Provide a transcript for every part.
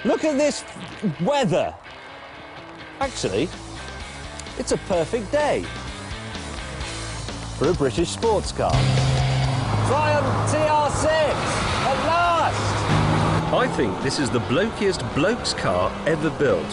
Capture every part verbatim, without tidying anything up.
Look at this weather. Actually, it's a perfect day for a British sports car. Triumph T R six, at last! I think this is the blokiest bloke's car ever built.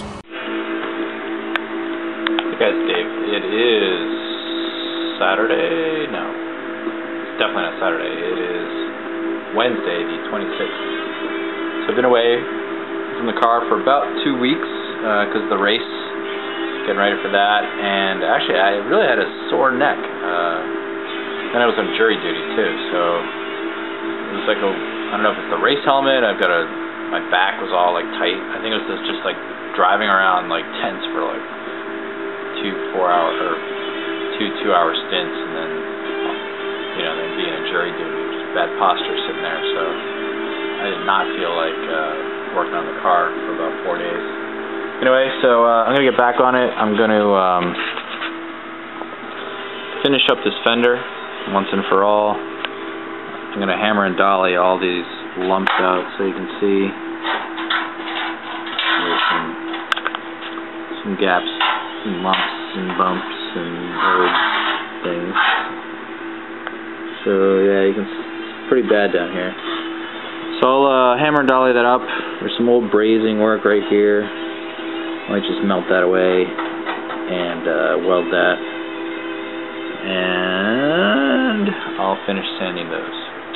Hey guys, Dave. It is Saturday? No. It's definitely not Saturday. It is Wednesday, the twenty-sixth. So I've been away from the car for about two weeks because uh, of the race. Getting ready for that, and actually I really had a sore neck. Uh, then I was on jury duty too, so it was like a, I don't know if it's the race helmet. I've got a, my back was all like tight. I think it was just like driving around like tense for like two four hour or two two hour stints, and then you know then being in jury duty, just bad posture sitting there. So I did not feel like uh, working on the car for about four days. Anyway, so uh, I'm going to get back on it. I'm going to um, finish up this fender once and for all. I'm going to hammer and dolly all these lumps out so you can see there's some, some gaps and lumps and bumps and old things. So yeah, you can see it's pretty bad down here. So I'll uh, hammer and dolly that up. There's some old brazing work right here. I might just melt that away and uh, weld that, and I'll finish sanding those.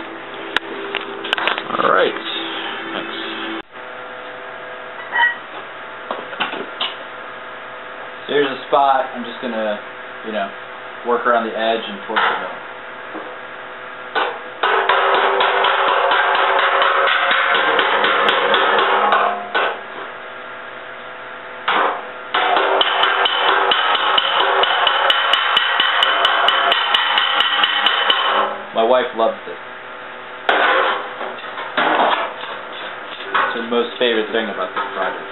Alright, thanks. So here's the spot. I'm just going to, you know, work around the edge and torch it up. My wife loves this. It's her most favorite thing about this project.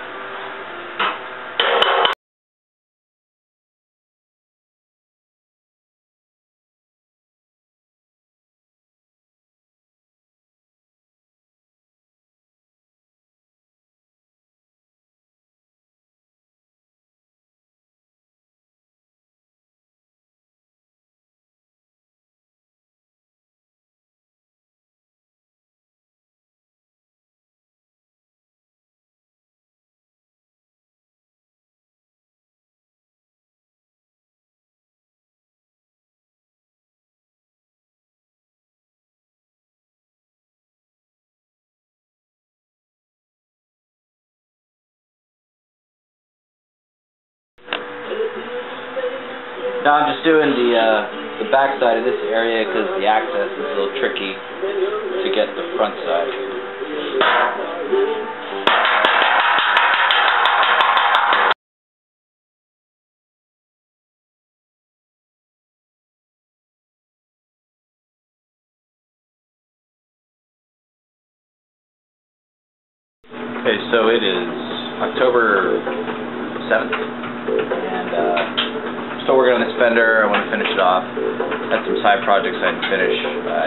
Now I'm just doing the uh, the back side of this area because the access is a little tricky to get the front side. Okay, so it is October seventh, and uh, still working on this fender. I want to finish it off. Had some side projects I didn't finish. I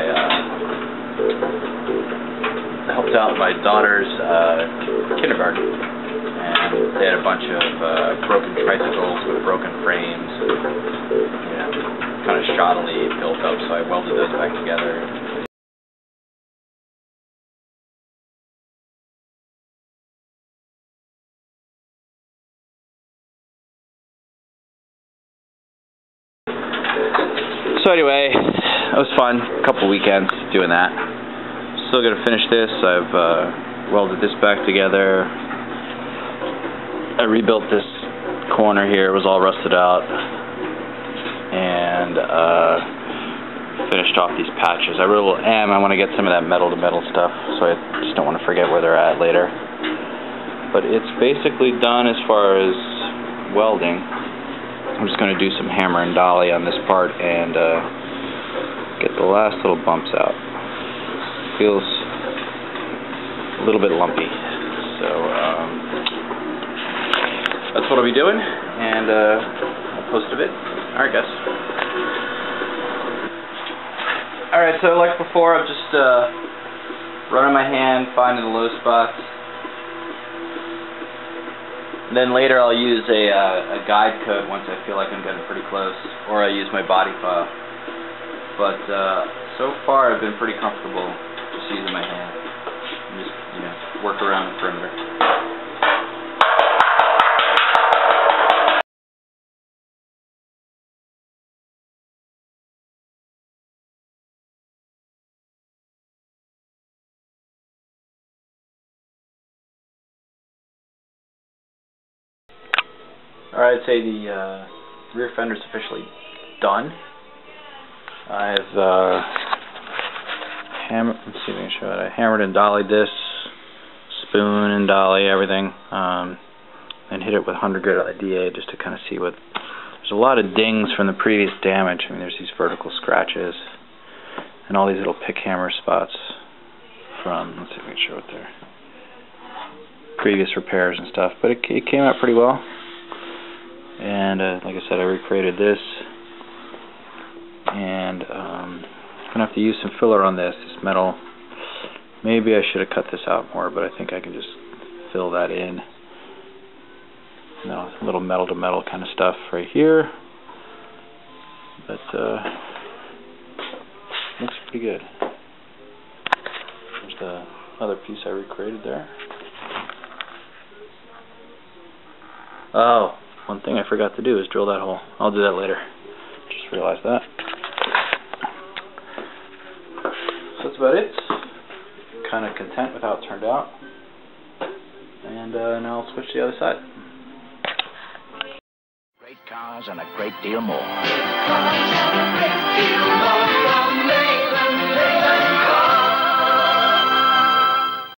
uh, helped out my daughter's uh, kindergarten, and they had a bunch of uh, broken tricycles with broken frames, and, you know, kind of shoddily built up, so I welded those back together. So anyway, it was fun. A couple weekends doing that. Still gonna finish this. I've uh, welded this back together. I rebuilt this corner here. It was all rusted out, and uh, finished off these patches. I wrote a little M. I want to get some of that metal to metal stuff, so I just don't want to forget where they're at later. But it's basically done as far as welding. I'm just going to do some hammer and dolly on this part and uh, get the last little bumps out. Feels a little bit lumpy, so um, that's what I'll be doing, and uh, I'll post a bit. Alright guys. Alright, so like before, I'm just uh, running my hand, finding the low spots, And then later I'll use a, uh, a guide code once I feel like I'm getting pretty close, or I use my body file. But uh, so far I've been pretty comfortable just using my hand and just, you know, work around the perimeter. Alright, I'd say the uh, rear fender's officially done. I've uh, hammered, let's see if I can show it. I hammered and dollied this, spoon and dolly, everything, um, and hit it with one hundred grit on the D A just to kind of see what. There's a lot of dings from the previous damage. I mean, there's these vertical scratches and all these little pick hammer spots from, let's see if I can show it there, previous repairs and stuff. But it, it came out pretty well. And uh, like I said, I recreated this, and um, I'm gonna have to use some filler on this, this metal. Maybe I should have cut this out more, but I think I can just fill that in. You know, a little metal to metal kind of stuff right here. But uh, looks pretty good. There's the other piece I recreated there. Oh. One thing I forgot to do is drill that hole. I'll do that later. Just realized that. So that's about it. Kind of content with how it turned out. And uh, now I'll switch to the other side. Great cars and a great deal more. Great cars and a great deal more from